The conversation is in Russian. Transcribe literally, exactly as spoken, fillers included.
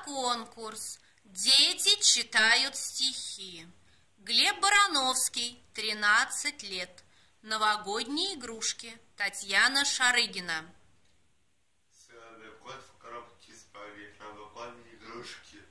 конкурс «Дети читают стихи». Глеб Барановский, тринадцать лет. Новогодние игрушки. Татьяна Шарыгина. Целый год в коробке из новогодние игрушки.